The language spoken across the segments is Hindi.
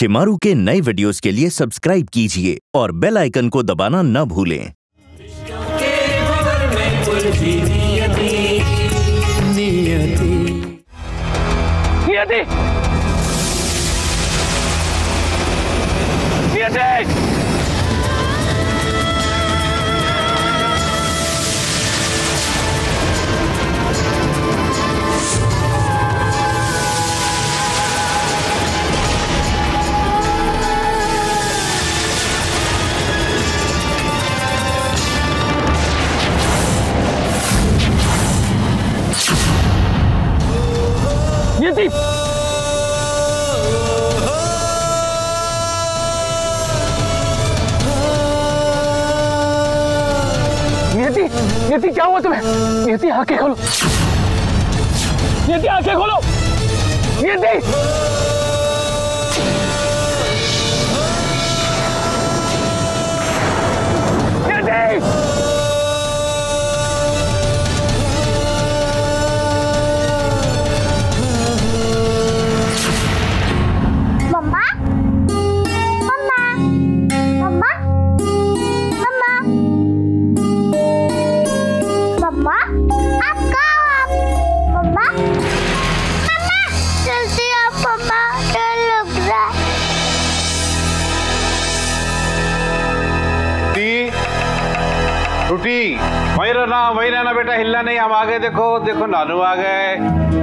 शिमारू के नए वीडियोस के लिए सब्सक्राइब कीजिए और बेल आइकन को दबाना न भूलें। नियति! नियति! नियति! नियति! नियति क्या हुआ तुम्हें? नियति आंखें खोलो! नियति आंखें खोलो! नियति! नियति! टूटी वही रहना बेटा, हिलना नहीं। हम आ गए, देखो देखो नानू आ गए।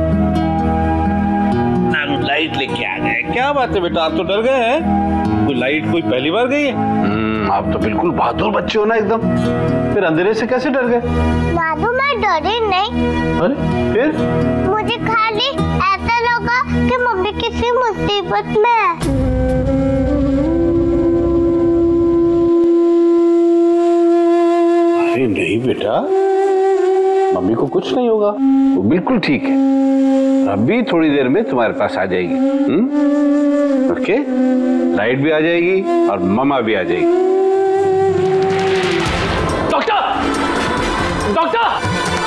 नानू लाइट लेके आ गए। क्या बात है बेटा, आप तो डर गए हैं? कोई लाइट कोई पहली बार गई है? आप तो बिल्कुल बहादुर बच्चे हो ना एकदम। फिर अंधेरे से कैसे डर गए? नानू मैं डरी नहीं। अरे फिर? मुझे खाली ऐसा लगा कि मम्मी किसी मुसीबत में है। नहीं बेटा, मम्मी को कुछ नहीं होगा, वो बिल्कुल ठीक है। अभी थोड़ी देर में तुम्हारे पास आ जाएगी। ओके, लाइट भी आ जाएगी और मम्मा भी आ जाएगी। डॉक्टर! डॉक्टर!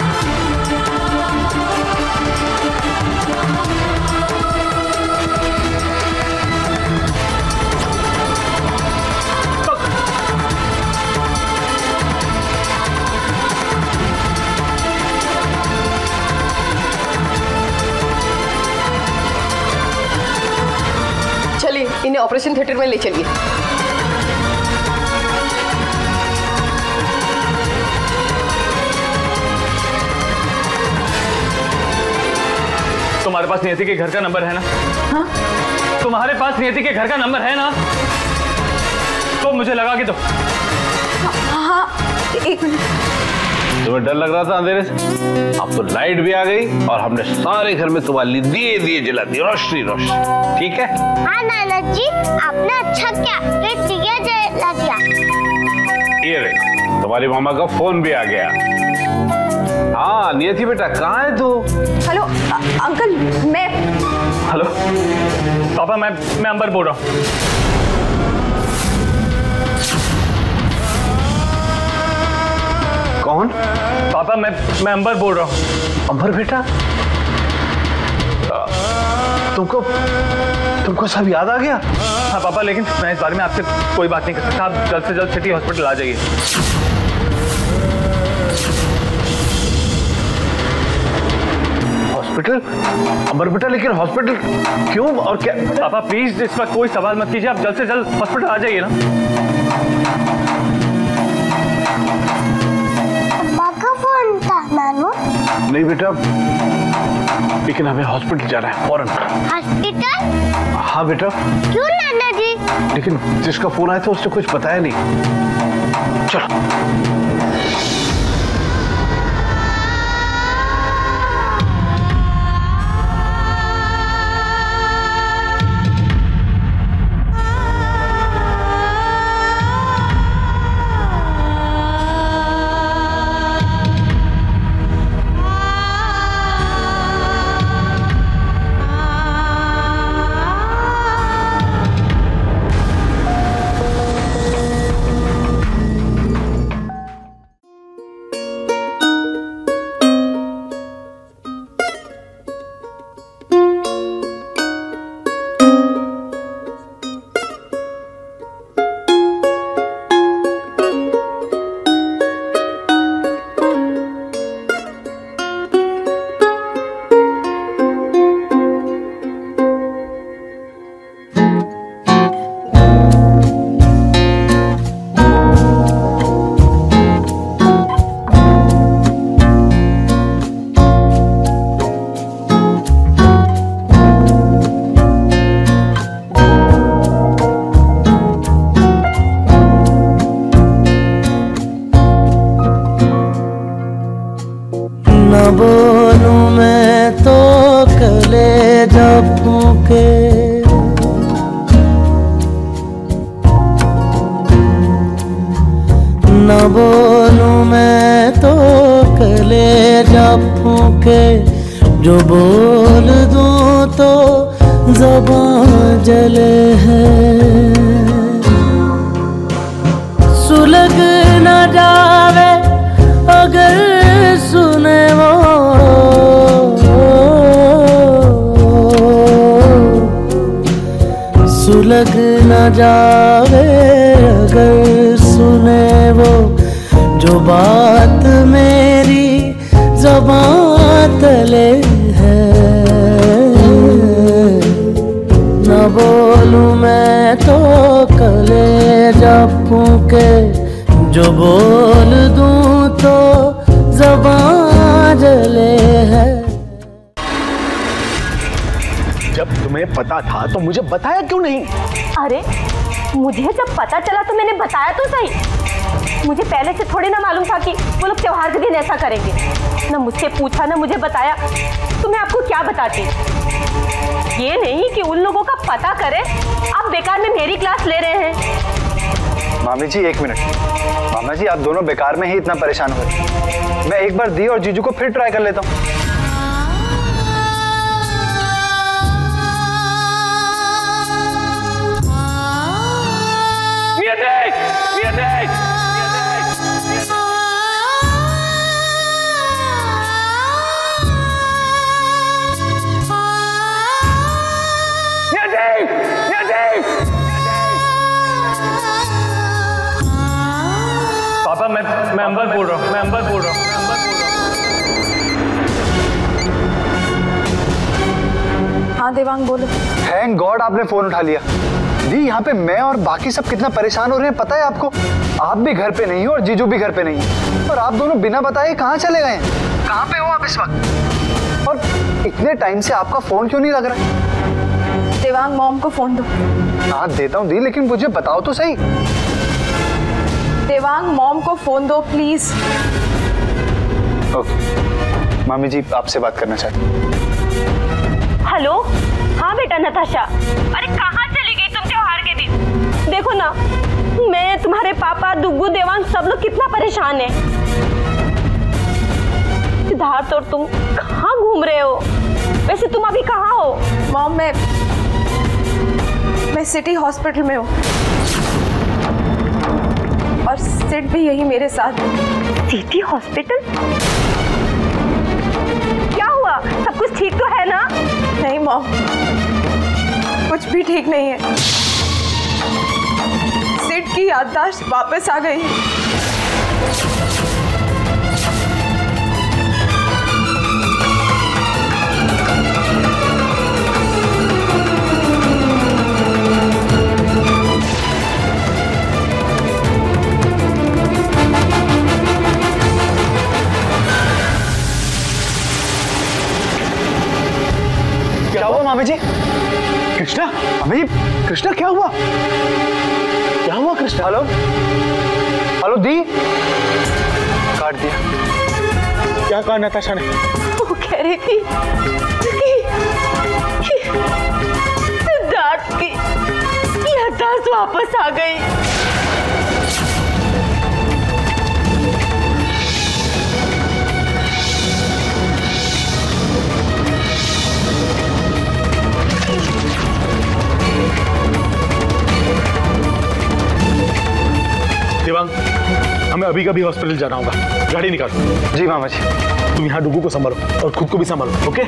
इन्हें ऑपरेशन थिएटर में ले चलिए। तुम्हारे पास नियति के घर का नंबर है ना? हाँ? तुम्हारे पास नियति के घर का नंबर है ना? तो मुझे लगा कि तो हाँ, एक मिनट। तुम्हें डर लग रहा था अंधेरे से? अब तो लाइट भी आ गई और हमने सारे घर में तुम्हारे लिए दिए दिए जला दिए, रोशनी रोशनी। ठीक है? हाँ नाना जी, आपने अच्छा किया, दिया जला दिया। ये रे, तुम्हारी मामा का फोन भी आ गया। हाँ नियति बेटा, कहाँ है तू? हेलो अंकल, मैं। हेलो पापा, मैं अंबर बोल रहा हूँ। कौन? पापा मैं अंबर बोल रहा हूँ। अंबर बेटा, तुमको सब याद आ गया? हाँ पापा, लेकिन मैं इस बारे में आपसे कोई बात नहीं कर सकता। आप जल्द से जल्द सिटी हॉस्पिटल आ जाइए। हॉस्पिटल? अंबर बेटा, लेकिन हॉस्पिटल क्यों और क्या? पापा प्लीज इस पर कोई सवाल मत कीजिए, आप जल्द से जल्द हॉस्पिटल आ जाइए ना। नानू? नहीं बेटा, लेकिन हमें हॉस्पिटल जाना है फौरन। हॉस्पिटल? हाँ बेटा। क्यों नाना जी? लेकिन जिसका फोन आया था उसने कुछ बताया नहीं। चलो। बोलूं मैं तो कलेजा फूके, जो बोल दूं तो ज़बान जले है। सुलग न जावे अगर सुने वो, सुलग न जावे अगर सुने वो, जो बात मेरी ज़बान तले है। न बोलूं मैं तो कलेजा फूके, जो बोल दूं तो ज़बान जले है। जब तुम्हें पता था तो मुझे बताया क्यों नहीं? अरे मुझे जब पता चला तो मैंने बताया तो सही। मुझे पहले से थोड़ी ना मालूम था कि वो लोग त्योहार के दिन ऐसा करेंगे। ना मुझसे पूछा ना मुझे बताया, तो मैं आपको क्या बताती। ये नहीं कि उन लोगों का पता करें, आप बेकार में मेरी क्लास ले रहे हैं। मामी जी एक मिनट। मामा जी आप दोनों बेकार में ही इतना परेशान हुए। मैं एक बार दी और जीजू को फिर ट्राई कर लेता हूँ। पापा मैं अंबर बोल रहा हूँ। हाँ देवांग बोलो। थैंक गॉड आपने फोन उठा लिया। दी यहाँ पे मैं और बाकी सब कितना परेशान हो रहे हैं पता है आपको? आप भी घर पे नहीं हो और जीजू भी घर पे नहीं है, और आप दोनों बिना बताए कहाँ चले गए हैं? कहाँ पे हो आप इस वक्त? और इतने टाइम से आपका फोन क्यों नहीं लग रहा है? देवांग मॉम को फोन दो। हाँ देता हूँ दी, लेकिन मुझे बताओ तो सही। देवांग मॉम को फोन दो प्लीज। ओके मामी जी आपसे बात करना चाहती हूँ। हेलो, हाँ बेटा नताशा, अरे कहाँ चली गई तुम त्योहार के दिन? देखो ना, मैं तुम्हारे पापा दुग्गू देवांग सब लोग कितना परेशान है। सिद्धार्थ और तुम कहाँ घूम रहे हो? वैसे तुम अभी कहाँ हो? मॉम मैं सिटी हॉस्पिटल में हूँ और सिड भी यही मेरे साथ। City hospital? क्या हुआ? सब कुछ ठीक तो है ना? नहीं मॉम, कुछ भी ठीक नहीं है। सिड की याददाश्त वापस आ गई। क्या हुआ मामी जी? कृष्णा, मामी जी, कृष्णा क्या हुआ? क्या हुआ कृष्णा? हेलो हेलो दी, काट दिया। क्या कहा नताशा ने? वो कह रही थी कि सिद्धार्थ की याददाश्त वापस आ गई। देवांग, हमें अभी का भी हॉस्पिटल जाना होगा। गाड़ी निकालो। जी मामा जी। तुम यहाँ डुगू को संभालो और खुद को भी संभालो, ओके?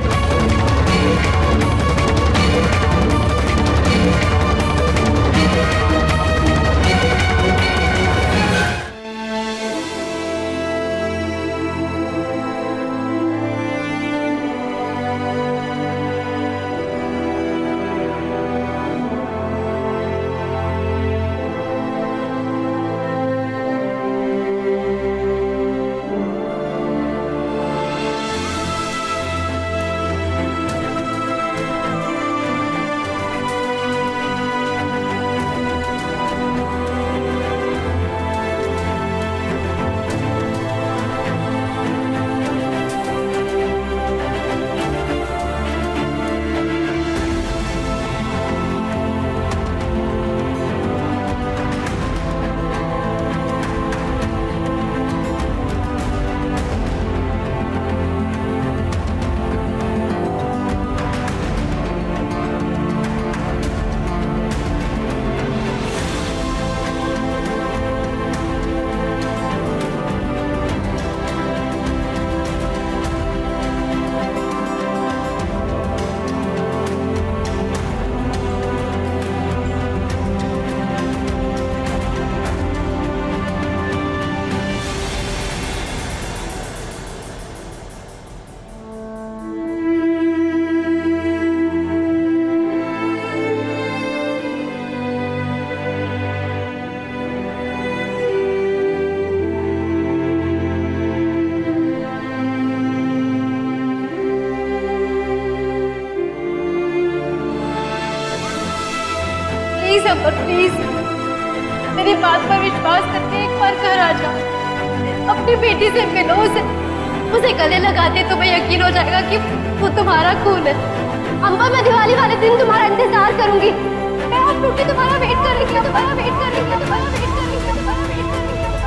प्लीज अंबर प्लीज, मेरी बात पर विश्वास करके एक बार घर आ जाओ, अपनी बेटी से मिलो, उसे गले लगाते तुम्हें यकीन हो जाएगा कि वो तुम्हारा खून है। अंबर, मैं दिवाली वाले दिन तुम्हारा इंतजार करूंगी, मैं और टूटी तुम्हारा वेट करेंगे, तुम्हारा वेट करेंगे, तुम्हारा वेट करेंगे, तुम्हारा वेट करेंगे।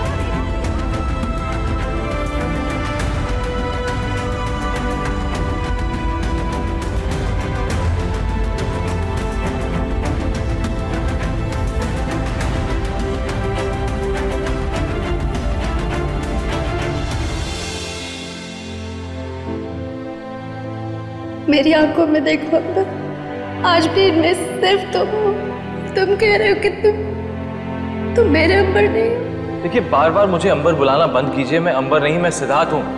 मेरी आंखों में देखो अंबर, आज भी इनमें सिर्फ तुम कह रहे हो कि तुम मेरे अंबर नहीं। देखिए, बार बार मुझे अंबर बुलाना बंद कीजिए। मैं अंबर नहीं, मैं सिद्धार्थ हूँ।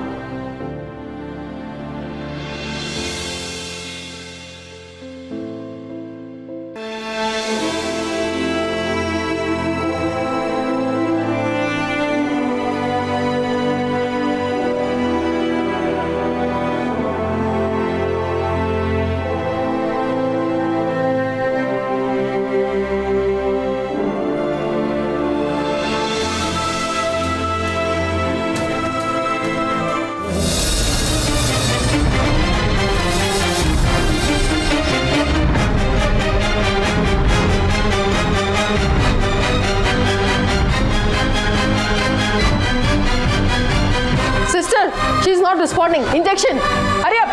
Responding. Injection. Hurry up.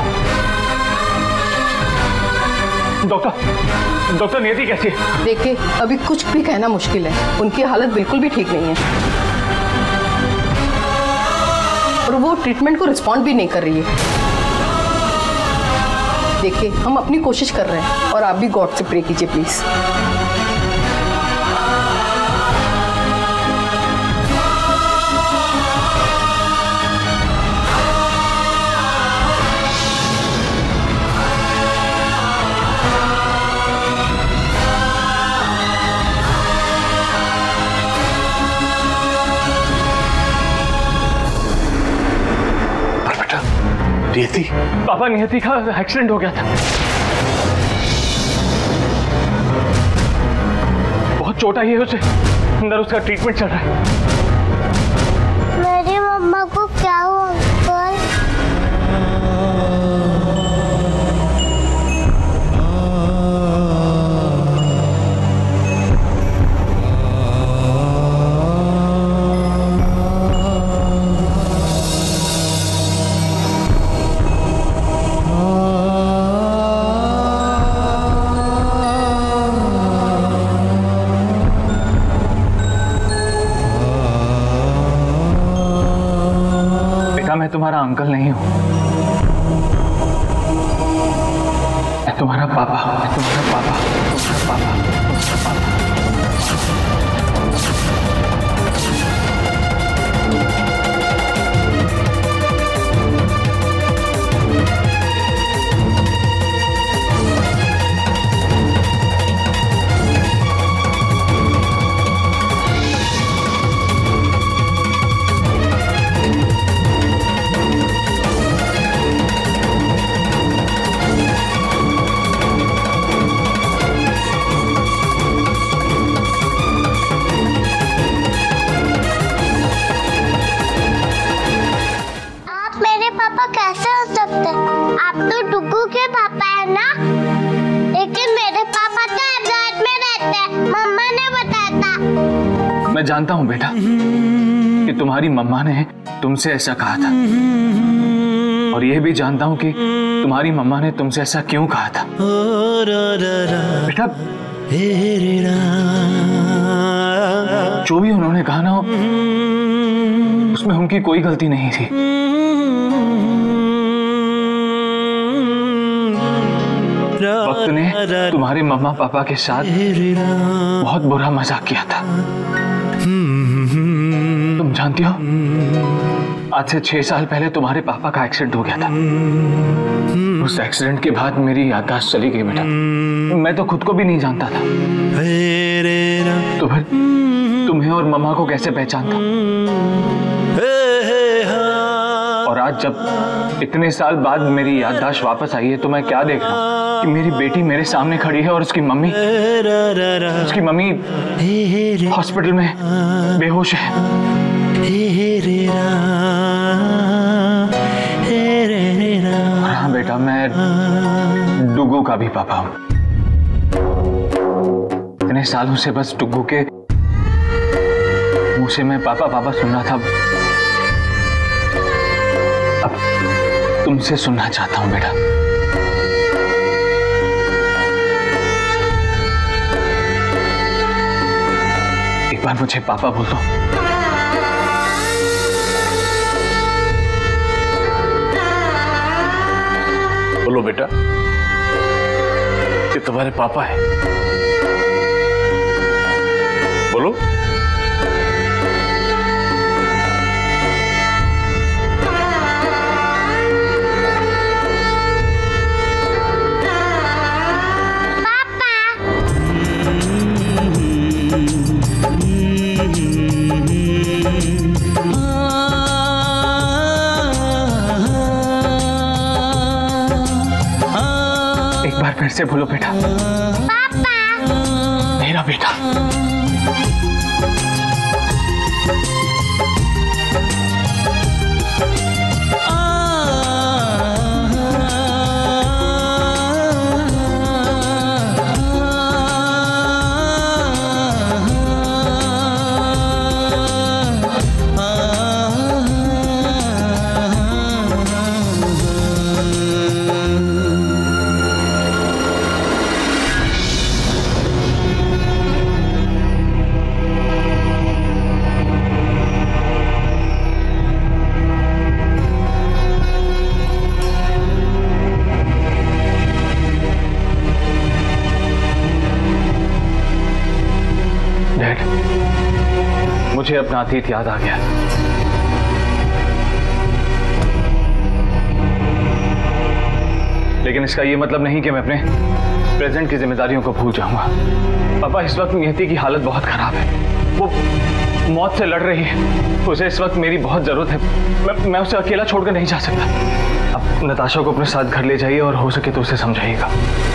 Doctor Niyati कैसी है? देखिए, अभी कुछ भी कहना मुश्किल है, उनकी हालत बिल्कुल भी ठीक नहीं है और वो ट्रीटमेंट को रिस्पॉन्ड भी नहीं कर रही है। देखिए, हम अपनी कोशिश कर रहे हैं और आप भी गॉड से प्रे कीजिए प्लीज। नियति, पापा, नियति का एक्सीडेंट हो गया था, बहुत चोट आई है उसे, अंदर उसका ट्रीटमेंट चल रहा है। मेरी मम्मा को क्या हुआ अंकल? मैं तुम्हारा अंकल नहीं हूं, मैं तुम्हारा पापा हूं, मैं तुम्हारा पापा, तुम्हारा पापा। कैसे हो सकते? आप तो टुकू के पापा है ना? लेकिन मेरे पापा तो अब्रॉड में रहते हैं, मम्मा ने बताया था। मैं जानता हूँ बेटा कि तुम्हारी मम्मा ने तुमसे ऐसा कहा था, और यह भी जानता हूँ कि तुम्हारी मम्मा ने तुमसे ऐसा क्यों कहा था। बेटा, जो भी उन्होंने कहा ना, उसमें उनकी कोई गलती नहीं थी। वक्त ने तुम्हारे मम्मा पापा के साथ बहुत बुरा मजाक किया था। तुम जानती हो, आज से 6 साल पहले तुम्हारे पापा का एक्सीडेंट हो गया था। उस एक्सीडेंट के बाद मेरी याददाश्त चली गई बेटा, मैं तो खुद को भी नहीं जानता था। तो फिर तुम्हें और मम्मा को कैसे पहचानता? और और आज जब इतने साल बाद मेरी याददाश्त वापस आई है तो मैं क्या देख रहा हूँ कि मेरी बेटी मेरे सामने खड़ी है और उसकी मम्मी हॉस्पिटल में बेहोश है। हाँ बेटा, मैं डुगू का भी पापा हूँ। इतने सालों से बस डुगू के मुंह से मैं पापा पापा सुन रहा था, अब तुमसे सुनना चाहता हूँ बेटा। एक बार मुझे पापा बोल दो। बोलो बेटा, ये तुम्हारे पापा है, बोलो। फिर से बोलो बेटा। पापा। मेरा बेटा। मुझे अपना अतीत याद आ गया। लेकिन इसका यह मतलब नहीं कि मैं अपने प्रेजेंट की जिम्मेदारियों को भूल जाऊंगा। पापा, इस वक्त नियति की हालत बहुत खराब है। वो मौत से लड़ रही है। उसे इस वक्त मेरी बहुत जरूरत है। मैं उसे अकेला छोड़कर नहीं जा सकता। अब नताशा को अपने साथ घर ले जाइए और हो सके तो उसे समझाइएगा।